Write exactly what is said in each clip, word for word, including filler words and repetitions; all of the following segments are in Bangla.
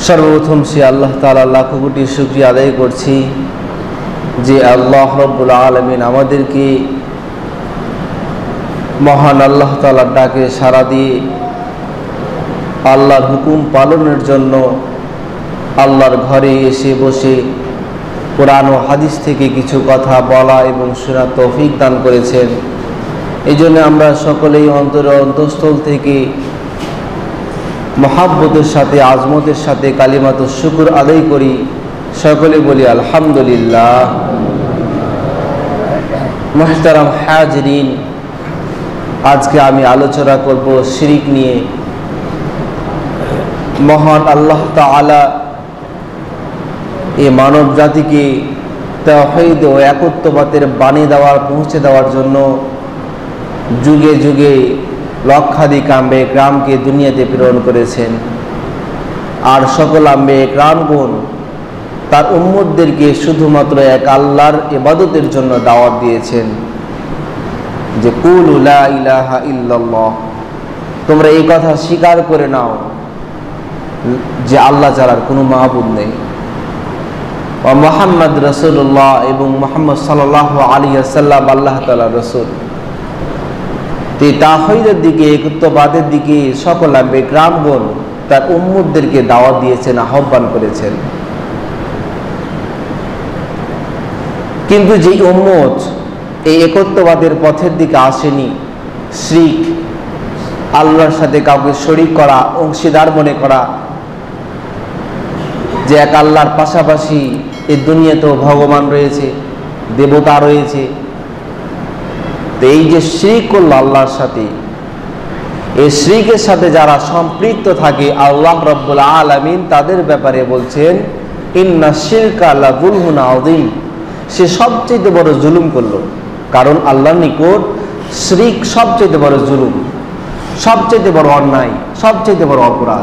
সর্বপ্রথম সে আল্লাহ তাআলার লাখো কোটি শুকরিয়া আদায় করছি যে আল্লাহ রব্বুল আলামিন আমাদেরকে মহান আল্লাহ তাআলার ডাকে সাড়া দিয়ে আল্লাহর হুকুম পালনের জন্য আল্লাহর ঘরে এসে বসে কোরআন ও হাদিস থেকে কিছু কথা বলা এবং শোনার তৌফিক দান করেছেন। এই জন্য আমরা সকলেই অন্তরে অন্তঃস্থল থেকে মহাব্বতের সাথে আজমতের সাথে কালিমাতুশ শুকর আদায় করি। সকলে বলি আলহামদুলিল্লাহ। মুহতারাম হাজিরিন, আজকে আমি আলোচনা করব শিরিক নিয়ে। মহান আল্লাহ তাআলা এই মানব জাতিকে তাওহীদ ও একত্ববাদের বাণী দেওয়ার পৌঁছে দেওয়ার জন্য যুগে যুগে লক্ষাধিক আম্বে গ্রামকে দুনিয়াতে প্রেরণ করেছেন। আর সকল আম্বে গ্রামগণ তার উম্মতদেরকে শুধুমাত্র এক আল্লাহর ইবাদতের জন্য দাওয়াত দিয়েছেন যে কুলু লা ইলাহা ইল্লাল্লাহ, তোমরা এই কথা স্বীকার করে নাও যে আল্লাহ ছাড়ার কোনো মাবুদ নেই, ও মুহাম্মদ রাসূলুল্লাহ এবং মুহাম্মদ সাল্লাল্লাহু আলাইহি ওয়াসাল্লাম আল্লাহ তাআলার রাসূল। এই তাওহীদের দিকে একত্ববাদের দিকে সকল আম্বে গ্রামগণ তার উম্মতদেরকে দাওয়াত দিয়েছেন, আহ্বান করেছেন। কিন্তু যে উম্মত এই একত্ববাদের পথের দিকে আসেনি, শিরক, আল্লাহর সাথে কাউকে শরীক করা, অংশীদার মনে করা, যে এক আল্লাহর পাশাপাশি এই দুনিয়াতেও ভগবান রয়েছে, দেবতা রয়েছে, তো এই যে শিরক করল আল্লাহর সাথে, এই শিরকের সাথে যারা সম্পৃক্ত থাকে আল্লাহ রাব্বুল আলামিন তাদের ব্যাপারে বলছেন ইন্না শিরকা লাযুলমুন আযীম, সে সবচেয়ে বড় জুলুম করলো। কারণ আল্লাহর নিকট শিরক সবচেয়ে বড় জুলুম, সবচেয়ে বড় অন্যায়, সবচেয়ে বড় অপরাধ।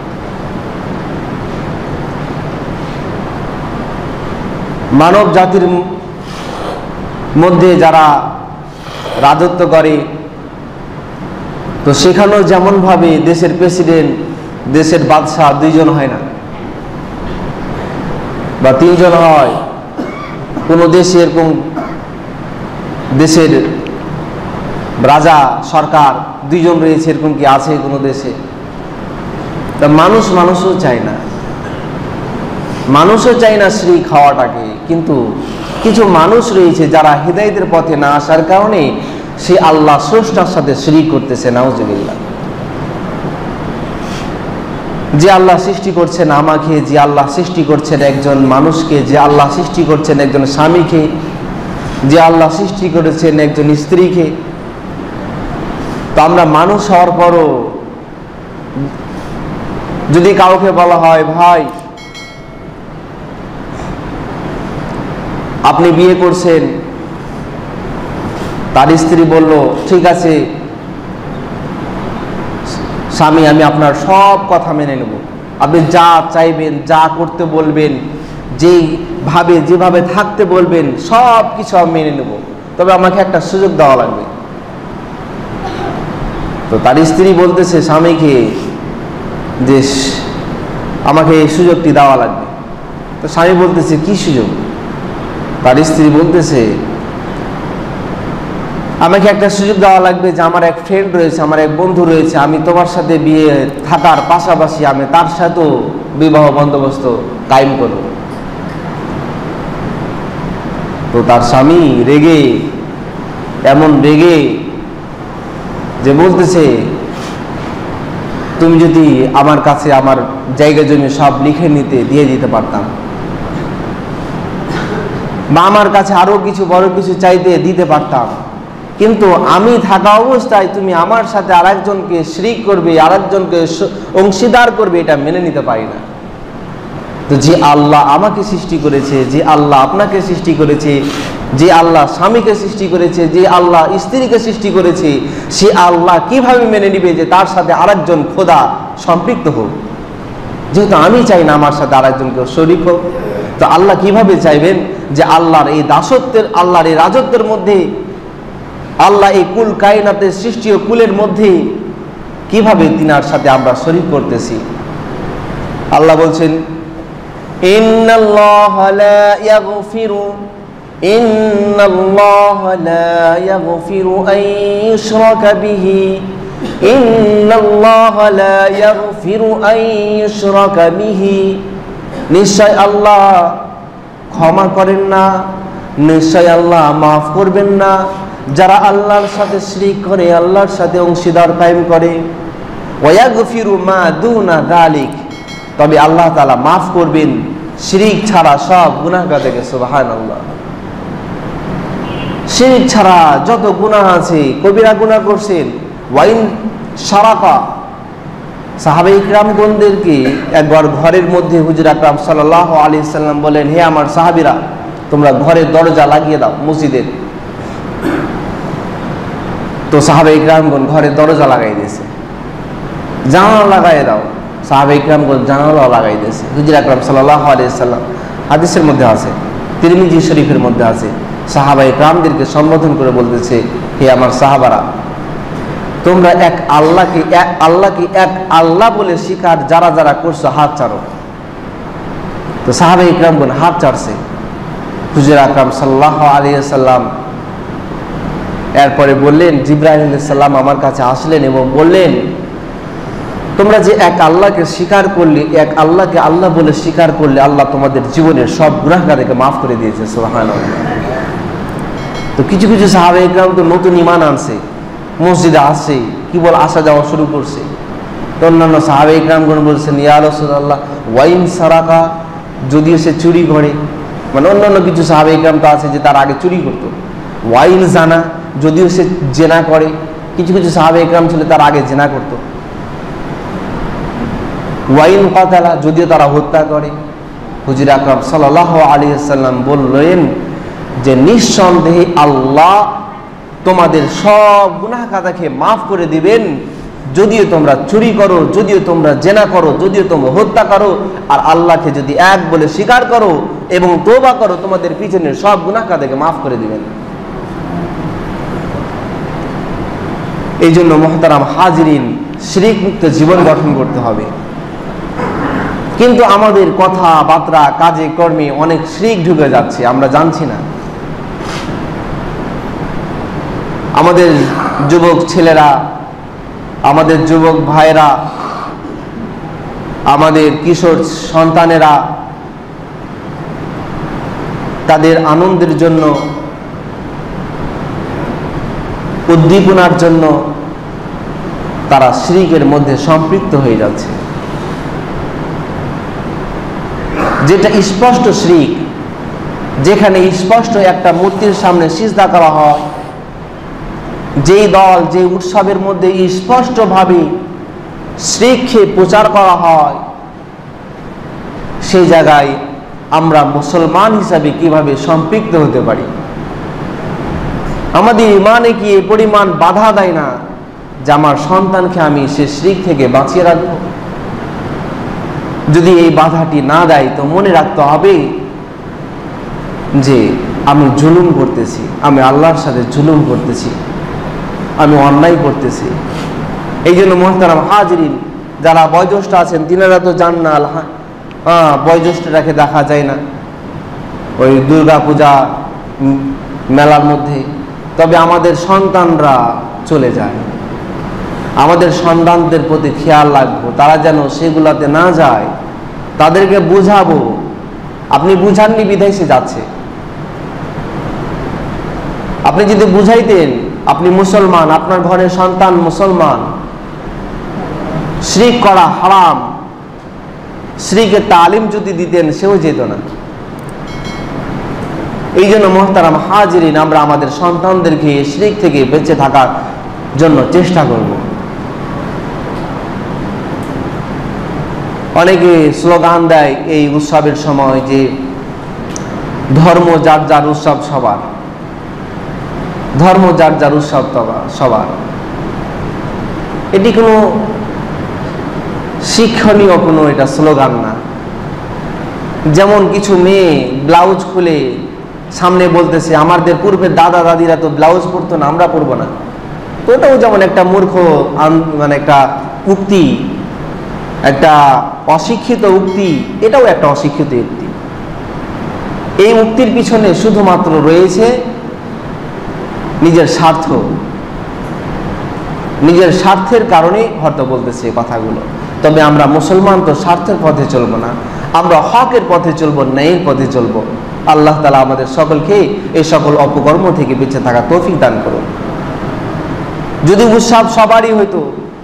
মানব জাতির মধ্যে যারা রাজত্ব করে, তো সেখানেও যেমন ভাবে দেশের প্রেসিডেন্ট, দেশের বাদশাহ দুইজন হয় না বা তিনজন হয়। কোনো দেশে এরকম দেশের রাজা, সরকার দুইজন রয়েছে, এরকম কি আছে কোনো দেশে? তা মানুষ মানুষও চায় না, মানুষও চায় না শিরক হওয়াটাকে। কিন্তু কিছু মানুষ রয়েছে যারা হিদায়াতের পথে না আসার কারণে সে আল্লাহ স্রষ্টার সাথে শিরক করতেছে, নাউজুবিল্লাহ। যে আল্লাহ সৃষ্টি করছেন আমাকে, যে আল্লাহ সৃষ্টি করছেন একজন মানুষকে, যে আল্লাহ সৃষ্টি করছেন একজন স্বামীকে, যে আল্লাহ সৃষ্টি করেছেন একজন স্ত্রীকে, তো আমরা মানুষ হওয়ার পরও যদি কাউকে বলা হয় ভাই আপনি বিয়ে করছেন, তার স্ত্রী বলল ঠিক আছে স্বামী, আমি আপনার সব কথা মেনে নেব, আপনি যা চাইবেন, যা করতে বলবেন, যেভাবে যেভাবে থাকতে বলবেন সব কিছু আমি মেনে নেব, তবে আমাকে একটা সুযোগ দেওয়া লাগবে। তো তার স্ত্রী বলতেছে স্বামীকে যে আমাকে এই সুযোগটি দেওয়া লাগবে। তো স্বামী বলতেছে কি সুযোগ? তার স্ত্রী বলতেছে আমাকে একটা সুযোগ দেওয়া লাগবে যে আমার এক ফ্রেন্ড রয়েছে, আমার এক বন্ধু রয়েছে, আমি তোমার সাথে বিয়ে থাকার পাশাপাশি আমি তার সাথেও বিবাহ বন্দোবস্ত কায়েম করব। তো তার স্বামী রেগে, এমন রেগে যে বলতেছে তুমি যদি আমার কাছে আমার জায়গা জমি সব লিখে নিতে দিয়ে দিতে পারতাম, বা আমার কাছে আরো কিছু বড় কিছু চাইতে দিতে পারতাম, কিন্তু আমি থাকা অবস্থায় তুমি আমার সাথে আরেকজনকে শিরক করবে, আরেকজনকে অংশীদার করবে, এটা মেনে নিতে পারি না। তো যে আল্লাহ আমাকে সৃষ্টি করেছে, যে আল্লাহ আপনাকে সৃষ্টি করেছে, যে আল্লাহ স্বামীকে সৃষ্টি করেছে, যে আল্লাহ স্ত্রীকে সৃষ্টি করেছে, সে আল্লাহ কিভাবে মেনে নিবে যে তার সাথে আরেকজন খোদা সম্পৃক্ত হোক? যেহেতু আমি চাই না আমার সাথে আরেকজনকে শরীক হোক, তো আল্লাহ কিভাবে চাইবেন যে আল্লাহর এই দাসত্বের, আল্লাহর এই রাজত্বের মধ্যে, আল্লাহ এই কুল কায়নাতের সৃষ্টি ও কুলের মধ্যে কিভাবে তিনার সাথে আমরা শরীক করতেছি? আল্লাহ বলছেন ইন্নাল্লাহা লা ইয়াগফিরু ইন্নাল্লাহা লা ইয়াগফিরু আন ইউশরাকা বিহি ইন্নাল্লাহা লা ইয়াগফিরু আন ইউশরাকা বিহি, নিশ্চয় আল্লাহ ক্ষমা করেন না, নিশ্চয় আল্লাহ মাফ করবেন না যারা আল্লাহর সাথে শিরক করে, আল্লাহর সাথে অংশীদার কায়েম করে। ওয়া ইয়াগফিরু মা দুনা যালিক, তবে আল্লাহ তাআলা মাফ করবেন শিরক ছাড়া সব গুনাহ থেকে। সুবহানাল্লাহ। শিরক ছাড়া যত গুনাহ আছে, কবিরা গুনাহ করছেন, ওয়াইন সারাকা, সাহাবায়ে ইকরামগণদেরকে একবার ঘরের মধ্যে হুজুর আকরাম সাল্লাল্লাহু আলাইহি সাল্লাম বলেন, হে আমার সাহাবীরা, তোমরা ঘরের দরজা লাগিয়ে দাও মসজিদের। তো সাহাবায়ে ইকরামগণ ঘরের দরজা লাগাই দিয়েছে, জানালা লাগাই দাও, সাহাবায়ে ইকরামগণ জানালা লাগাই দিয়েছে। হুজুর আকরাম সাল্লাল্লাহু আলাইহি সাল্লাম, হাদিসের মধ্যে আছে, তিরমিজি শরীফের মধ্যে আছে, সাহাবায়ে ইকরামদেরকে সম্বোধন করে বলতেছে, হে আমার সাহাবারা, তোমরা এক আল্লাহকে এক আল্লাহকে এক আল্লাহ বলে স্বীকার যারা যারা করছো হাত ছাড়ো। তো সাহাবায়ে ইকরামগণ হাত ছাড়ছে। হুজুর আকরাম সাল্লাল্লাহু আলাইহি সাল্লাম এরপরে বললেন, জিবরাইল আলাইহিস সালাম আমার কাছে আসলেন এবং বললেন, তোমরা যে এক আল্লাহকে স্বীকার করলে, এক আল্লাহকে আল্লাহ বলে স্বীকার করলে, আল্লাহ তোমাদের জীবনের সব গুনাহকে মাফ করে দিয়েছে। সুবহানাল্লাহ। তো কিছু কিছু সাহাবায়ে ইকরাম তো নতুন ঈমান আনছে, মসজিদে আসছে, কি বল আসা যাওয়া শুরু করছে। তো অন্যান্য সাহাবায়ে ইকরামগণ বলছেন, ইয়া রাসূলুল্লাহ ওয়াইন সারাকা, যদিও সে চুরি করে, মানে অন্যান্য কিছু সাহাবায়ে ইকরাম তো আছে যে তার আগে চুরি করতো। ওয়াইন জানা, যদিও সে জেনা করে, কিছু কিছু সাহাবায়ে ইকরাম ছিল তার আগে জেনা করতো। ওয়াইন কাতালা, যদিও তারা হত্যা করে। হুজুর আকরাম সাল্লাল্লাহু আলাইহি সাল্লাম বললেন যে নিঃসন্দেহে আল্লাহ তোমাদের সব গুনাহ খাতাকে মাফ করে দিবেন, যদিও তোমরা চুরি করো, যদিও তোমরা জেনা করো, যদিও তোমরা হত্যা করো, আর আল্লাহকে যদি এক বলে স্বীকার করো এবং তওবা করো, তোমাদের পিছনের সব গুনাহ খাতাকে মাফ করে দিবেন। এই জন্য মুহতারাম হাজিরিন, শিরক মুক্ত জীবন গঠন করতে হবে। কিন্তু আমাদের কথাবার্তা, কাজে কর্মে অনেক শিরক ঢুকে যাচ্ছে, আমরা জানছি না। আমাদের যুবক ছেলেরা, আমাদের যুবক ভাইরা, আমাদের কিশোর সন্তানেরা তাদের আনন্দের জন্য, উদ্দীপনার জন্য তারা শিরকের মধ্যে সম্পৃক্ত হয়ে যাচ্ছে, যেটা স্পষ্ট শিরক, যেখানে স্পষ্ট একটা মূর্তির সামনে সিজদা করা হয়, যেই দল যে উৎসবের মধ্যে স্পষ্টভাবে শিরককে প্রচার করা হয়, সেই জায়গায় আমরা মুসলমান হিসাবে কিভাবে সম্পৃক্ত হতে পারি? আমাদের ঈমানে কি এই পরিমাণ বাধা দেয় না যে আমার সন্তানকে আমি সে শিরক থেকে বাঁচিয়ে রাখবো? যদি এই বাধাটি না দেয় তো মনে রাখতে হবে যে আমি জুলুম করতেছি, আমি আল্লাহর সাথে জুলুম করতেছি, আমি অন্যায় করতেছি। এই জন্য মুহতারাম হাজিরিন, যারা বয়োজ্যেষ্ঠ আছেন তিনারা তো জান না, হ্যাঁ বয়োজ্যেষ্ঠটাকে দেখা যায় না ওই দুর্গা পূজা মেলার মধ্যে, তবে আমাদের সন্তানরা চলে যায়। আমাদের সন্তানদের প্রতি খেয়াল রাখবো, তারা যেন সেগুলাতে না যায়, তাদেরকে বুঝাবো। আপনি বুঝাননি বিধায় সে যাচ্ছে। আপনি যদি বুঝাইতেন আপনি মুসলমান, আপনার ঘরের সন্তান মুসলমান, শিরক করা হারাম, শিরকের তালিম যদি দিতেন সেও যেত না। এই জন্য মুহতারাম হাজিরিন, আমরা আমাদের সন্তানদেরকে শিরক থেকে বেঁচে থাকার জন্য চেষ্টা করব। অনেকে স্লোগান দেয় এই উৎসবের সময় যে ধর্ম যার যার উৎসব সবার, ধর্ম যার যার উৎসব সবার। এটি কোনো শিক্ষণীয় কোনো এটা স্লোগান না। যেমন কিছু মেয়ে ব্লাউজ খুলে সামনে বলতেছে আমাদের পূর্বের দাদা দাদিরা তো ব্লাউজ পরতো না, আমরা পরবো না। তো ওটাও যেমন একটা মূর্খ মানে একটা উক্তি, একটা অশিক্ষিত উক্তি, এটাও একটা অশিক্ষিত উক্তি। এই উক্তির পিছনে শুধুমাত্র রয়েছে নিজের স্বার্থ, নিজের স্বার্থের কারণে হয়তো বলতেছে কথাগুলো। তবে আমরা মুসলমান তো স্বার্থের পথে চলবো না, আমরা হকের পথে চলবো, ন্যায়ের পথে চলবো। আল্লাহ তাআলা আমাদের সকলকে এই সকল অপকর্ম থেকে বেঁচে থাকা তৌফিক দান করুন। যদি উৎসব সবারই হইতো,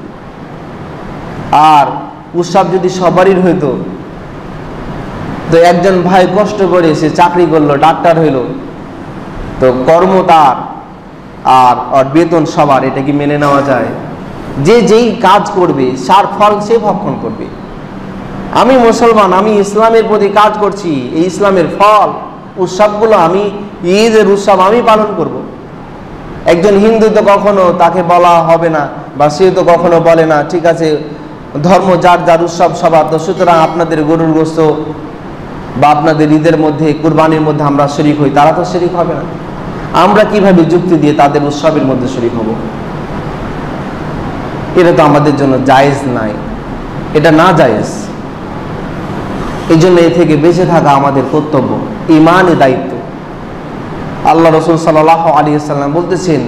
আর উৎসব যদি সবারই হইতো, তো একজন ভাই কষ্ট করে সে চাকরি করলো, ডাক্তার হইল, তো কর্ম তার আর আর বেতন সবার, এটা কি মেনে নেওয়া যায়? যে যেই কাজ করবে তার ফল সে ভক্ষণ করবে। আমি মুসলমান, আমি ইসলামের প্রতি কাজ করছি, এই ইসলামের ফল উৎসবগুলো আমি, ঈদের উৎসব আমি পালন করব। একজন হিন্দু তো কখনো তাকে বলা হবে না, বা সে তো কখনো বলে না ঠিক আছে ধর্ম যার যার উৎসব সবার, তো সুতরাং আপনাদের গরুর গোশত বা আপনাদের ঈদের মধ্যে, কুরবানির মধ্যে আমরা শরীক হই। তারা তো শরীক হবে না। আমরা কিভাবে যুক্তি দিয়ে তাদের উৎসবের মধ্যে শরীক হব? এটা তো আমাদের জন্য জায়েজ নাই, এটা না জায়েজ। এই জন্য এ থেকে বেঁচে থাকা আমাদের কর্তব্য, ঈমানের দায়িত্ব। আল্লাহ রাসূল সাল্লাল্লাহু আলাইহি ওয়াসাল্লাম বলতেছেন,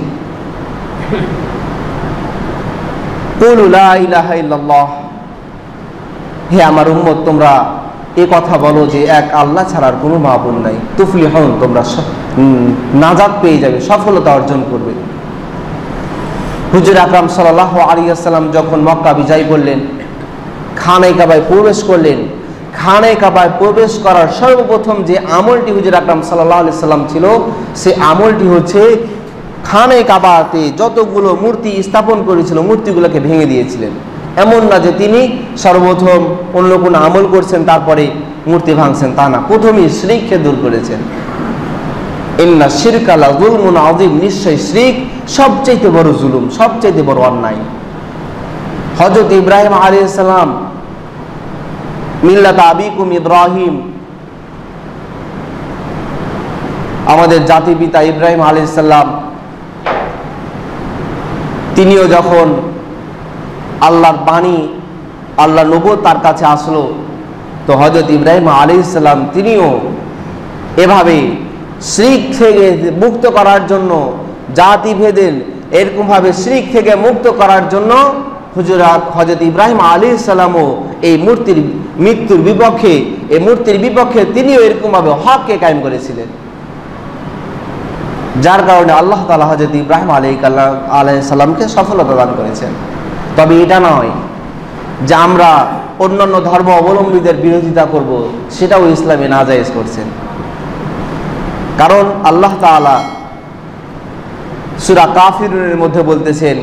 কুলু লা ইলাহা ইল্লাল্লাহ, হে আমার উম্মত তোমরা এ কথা বলো যে এক আল্লাহ ছাড়ার কোনো মাবুদ নাই, তুফলিহুন, তোমরা নাজাত পেয়ে যাবে, সফলতা অর্জন করবে। হুজুর আকরাম সাল্লাল্লাহু আলাইহি ওয়াসাল্লাম যখন মক্কা বিজয় করলেন, খানে কাবায় প্রবেশ করলেন, খানে কাবায় প্রবেশ করার সর্বপ্রথম যে আমলটি হুজুর আকরাম সাল্লাল্লাহু আলাইহি ওয়াসাল্লাম ছিল, সে আমলটি হচ্ছে খানে কাবাতে যতগুলো মূর্তি স্থাপন করেছিল মূর্তিগুলোকে ভেঙে দিয়েছিলেন। এমন না যে তিনি সর্বপ্রথম অন্য কোনো আমল করছেন তারপরে মূর্তি ভাঙছেন, তা না, প্রথমেই শিরককে দূর করেছেন। ইন্না শিরকা লা যুলমুন আযীম, নিশ্চয় শিরক সবচেয়ে বড় জুলুম, সবচেয়ে বড় অন্যায়। হযরত ইব্রাহিম আলাইহিস সালাম, মিল্লাত আবিকুম ইব্রাহিম, আমাদের জাতি পিতা ইব্রাহিম আলাইহিস সালাম, তিনিও যখন আল্লাহর বাণী, আল্লাহ নবুয়ত তার কাছে আসলো, তো হযরত ইব্রাহিম আলাইহিস সালাম তিনিও এভাবে শিরক থেকে মুক্ত করার জন্য, জাতি ভেদের এরকম ভাবে শিরক থেকে মুক্ত করার জন্য হুজুরাত হযরত ইব্রাহিম আলাইহিস সালামও এই মূর্তির মৃত্যুর বিপক্ষে, এই মূর্তির বিপক্ষে তিনিও এরকম ভাবে হককে কায়েম করেছিলেন, যার কারণে আল্লাহ তাআলা হযরত ইব্রাহিম আলাইহিস সালামকে সফলতা দান করেছেন। তবে এটা নয় যে আমরা অন্যান্য ধর্ম অবলম্বীদের বিরোধিতা করব, সেটাও ইসলামে নাজায়েজ করছেন। কারণ আল্লাহ তাআলা সূরা কাফিরুনের মধ্যে বলতেছেন,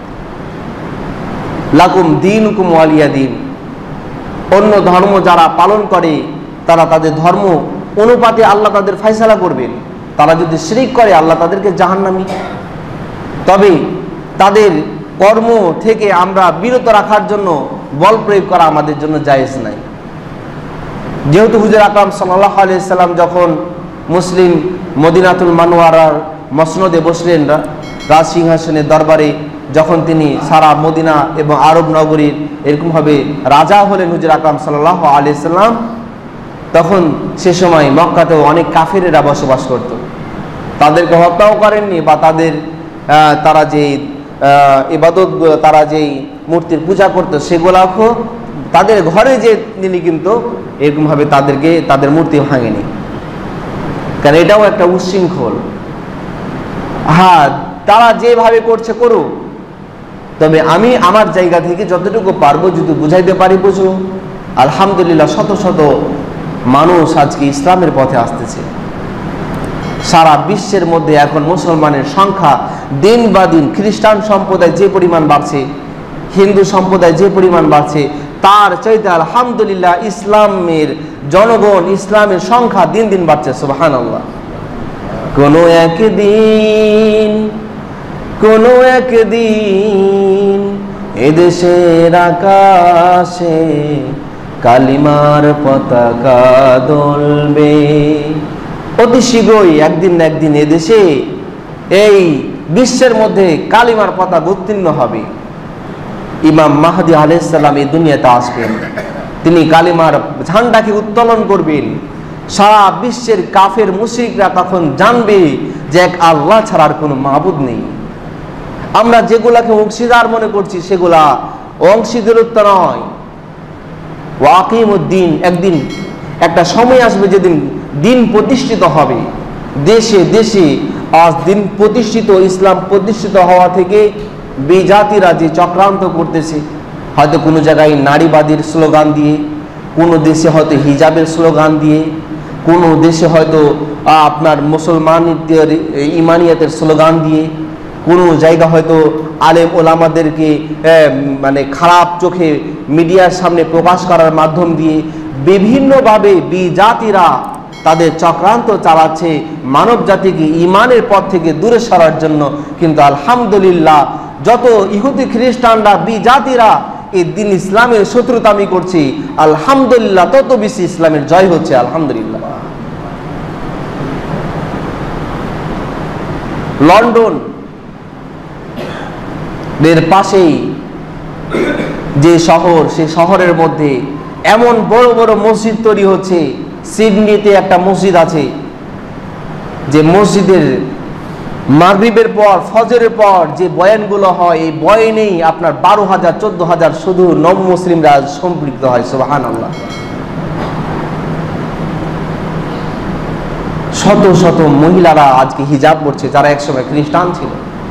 লাকুম দীনুকুম ওয়ালিয়া দীন, অন্য ধর্ম যারা পালন করে তারা তাদের ধর্ম অনুপাতে আল্লাহ তাদের ফয়সালা করবেন। তারা যদি শিরক করে আল্লাহ তাদেরকে জাহান্নামী। তবে তাদের কর্ম থেকে আমরা বিরত রাখার জন্য বল প্রয়োগ করা আমাদের জন্য জায়েজ নাই। যেহেতু হুজুর আকরাম সাল্লাল্লাহু আলাইহি সাল্লাম যখন মুসলিম মদিনাতুল মানওয়ারার মসনদে বসলেন, রাজ সিংহাসনের দরবারে, যখন তিনি সারা মদিনা এবং আরব নগরীর এরকমভাবে রাজা হলেন হুজুর আকরাম সাল্লাল্লাহু আলাইহি সাল্লাম, তখন সে সময় মক্কাতেও অনেক কাফিরেরা বসবাস করত। তাদেরকে হত্যাও করেননি, বা তাদের তারা যে ইবাদত, তারা যেই মূর্তির পূজা করত সেগুলাও তাদের ঘরে যে তিনি কিন্তু এরকমভাবে তাদেরকে তাদের মূর্তি ভাঙেনি, কারণ এটাও একটা উচ্ছৃঙ্খল। হ্যাঁ, তারা যেভাবে করছে করুক, তবে আমি আমার জায়গা থেকে যতটুকু পারবো যদি বুঝাইতে পারি বুঝো। আলহামদুলিল্লাহ, শত শত মানুষ আজকে ইসলামের পথে আসতেছে। সারা বিশ্বের মধ্যে এখন মুসলমানের সংখ্যা দিন বা দিন, খ্রিস্টান সম্প্রদায় যে পরিমাণ বাড়ছে, হিন্দু সম্প্রদায় যে পরিমাণ বাড়ছে, তার চাইতে আলহামদুলিল্লাহ ইসলামের জনগণ, ইসলামের সংখ্যা দিন দিন বাড়ছে। সুবহানাল্লাহ। কোনো একদিন, কোনো একদিন এদেশের আকাশে কালিমার পতাকা দোলবে। অতি শীঘ্রই একদিন না একদিন এদেশে, এই বিশ্বের মধ্যে কালিমার পতাকা উত্তীর্ণ হবে। ইমাম মাহদী আলাইহিস সালাম এই দুনিয়াতে আসবেন। তিনি কালিমার ঝান্ডাকে উত্তোলন করবেন। সারা বিশ্বের কাফের মুশরিকরা তখন জানবে যে এক আল্লাহ ছাড়ার কোনো মাবুদ নেই। আমরা যেগুলাকে অংশীদার মনে করছি সেগুলা অংশীদারত্ব নয়। ওয়াকিমুদ্দিন, একদিন একটা সময় আসবে যেদিন দিন প্রতিষ্ঠিত হবে দেশে দেশে। আজ দিন প্রতিষ্ঠিত, ইসলাম প্রতিষ্ঠিত হওয়া থেকে বিজাতিরা যে চক্রান্ত করতেছে, হয়তো কোনো জায়গায় নারীবাদীর স্লোগান দিয়ে, কোনো দেশে হয়তো হিজাবের স্লোগান দিয়ে, কোনো দেশে হয়তো আপনার মুসলমানদের ইমানিয়াতের স্লোগান দিয়ে, কোনো জায়গা হয়তো আলেম ওলামাদেরকে মানে খারাপ চোখে মিডিয়ার সামনে প্রকাশ করার মাধ্যম দিয়ে বিভিন্নভাবে বিজাতিরা তাদের চক্রান্ত চালাচ্ছে মানব জাতিকে ইমানের পথ থেকে দূরে সরার জন্য। কিন্তু আলহামদুলিল্লাহ যত ইহুদি খ্রিস্টানরা বিজাতিরা এই দিন ইসলামের শত্রুতামি করছে, আলহামদুলিল্লাহ তত বেশি ইসলামের জয় হচ্ছে। আলহামদুলিল্লাহ। লন্ডন এর পাশেই যে শহর, সেই শহরের মধ্যে এমন বড় বড় মসজিদ তৈরি হচ্ছে। সিডনিতে একটা মসজিদ আছে, যে মসজিদের মাগরিবের পর ফজরের পর যে বয়ানগুলো হয়, এই বয়ানেই আপনার বারো হাজার চোদ্দ হাজার শুধু নব মুসলিমরা সম্পৃক্ত হয়। সুবহানাল্লাহ। শত শত মহিলারা আজকে হিজাব পড়ছে, যারা একসময় খ্রিস্টান ছিল।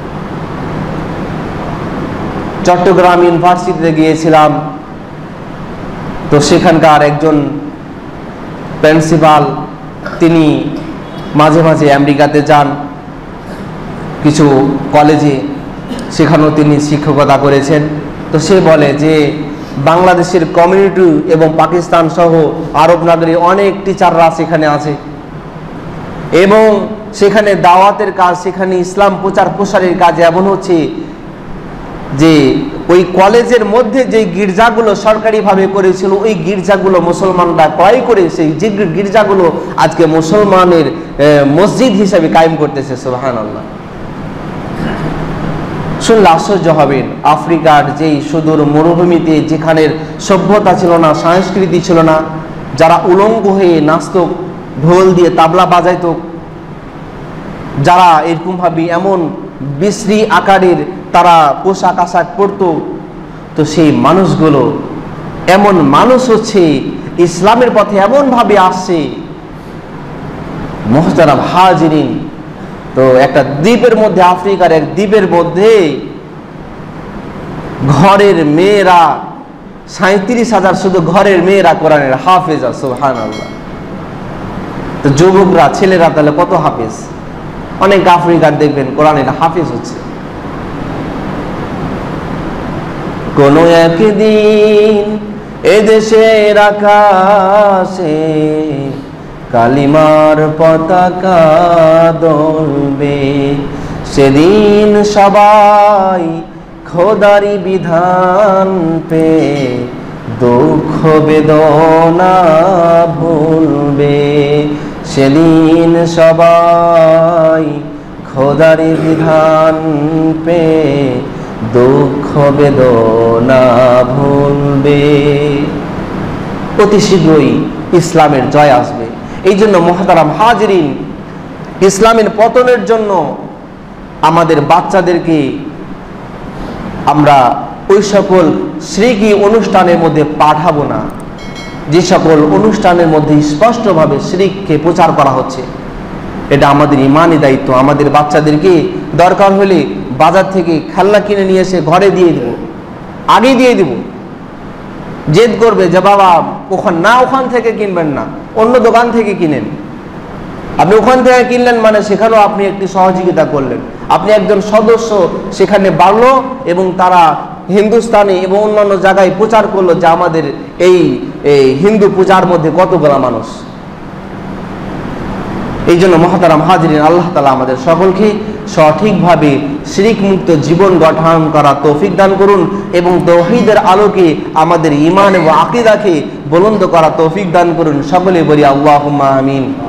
চট্টগ্রাম ইউনিভার্সিটিতে গিয়েছিলাম, তো সেখানকার একজন প্রিন্সিপাল, তিনি মাঝে মাঝে আমেরিকাতে যান কিছু কলেজে, সেখানেও তিনি শিক্ষকতা করেছেন। তো সে বলে যে বাংলাদেশের কমিউনিটি এবং পাকিস্তান সহ আরব নাগরীর অনেক টিচাররা সেখানে আছে, এবং সেখানে দাওয়াতের কাজ, সেখানে ইসলাম প্রচার প্রসারের কাজ এমন হচ্ছে যে ওই কলেজের মধ্যে যে গির্জাগুলো সরকারিভাবে করেছিল, ওই গির্জাগুলো মুসলমানরা ক্রয় করে সেই যে গির্জাগুলো আজকে মুসলমানের মসজিদ হিসেবে কায়েম করতেছে। সুবহানাল্লাহ। শুনলে আশ্চর্য হবেন, আফ্রিকার যেই সুদূর মরুভূমিতে যেখানের সভ্যতা ছিল না, সংস্কৃতি ছিল না, যারা উলঙ্গ হয়ে নাচত, ঢোল দিয়ে তাবলা বাজাইত, যারা এরকমভাবে এমন বিশ্রী আকারের তারা পোশাক আশাক পরত, তো সেই মানুষগুলো, এমন মানুষ হচ্ছে ইসলামের পথে এমনভাবে আসছে। মুহতারাম হাজিরিন, তো একটা দ্বীপের মধ্যে, আফ্রিকার এক দ্বীপের মধ্যে ঘরের মেয়েরা সাঁত্রিশ হাজার শুধু ঘরের মেয়েরা কোরআনের হাফেজা। সুবহানাল্লাহ। তো যুবকরা, ছেলেরা তাহলে কত হাফেজ? অনেক আফ্রিকার দেখবেন কোরআনের হাফেজ হচ্ছে। কোন একদিন এদেশের আকাশে কালিমার পতাকা দোলবে, সেদিন সবাই খোদারি বিধান পে দুঃখ বেদনা ভুলবে, সেদিন সবাই খোদারি বিধান পে দুঃখ বেদনা ভুলবে। অতি শীঘ্রই ইসলামের জয় আসবে। এই জন্য মুহতারাম হাজিরিন, ইসলামের পতনের জন্য আমাদের বাচ্চাদেরকে আমরা ওই সকল শ্রীকি অনুষ্ঠানের মধ্যে পাঠাবো না যে সকল অনুষ্ঠানের মধ্যে স্পষ্টভাবে শিরককে প্রচার করা হচ্ছে। এটা আমাদের ইমানি দায়িত্ব। আমাদের বাচ্চাদেরকে দরকার হলে বাজার থেকে খেলনা কিনে নিয়ে এসে ঘরে দিয়ে দেব, আগে দিয়ে দেব। জেদ করবে যে বাবা ওখান না, ওখান থেকে কিনবেন না, অন্য দোকান থেকে কিনেন। আপনি ওখান থেকে কিনলেন মানে সেখানেও আপনি একটি সহযোগিতা করলেন, আপনি একজন সদস্য সেখানে বাড়লো, এবং তারা হিন্দুস্তানে এবং অন্যান্য জায়গায় প্রচার করলো যে আমাদের এই হিন্দু পূজার মধ্যে কতগুলা মানুষ। এই জন্য মুহতারাম হাজিরিন, আল্লাহ তাআলা আমাদের সকলকে সঠিকভাবে শিরক মুক্ত জীবন গঠন করা তৌফিক দান করুন, এবং তাওহীদের আলোকে আমাদের ঈমান এবং আকীদাকে বুলন্দ করা তৌফিক দান করুন। সকলে বলি আল্লাহুম্মা আমিন।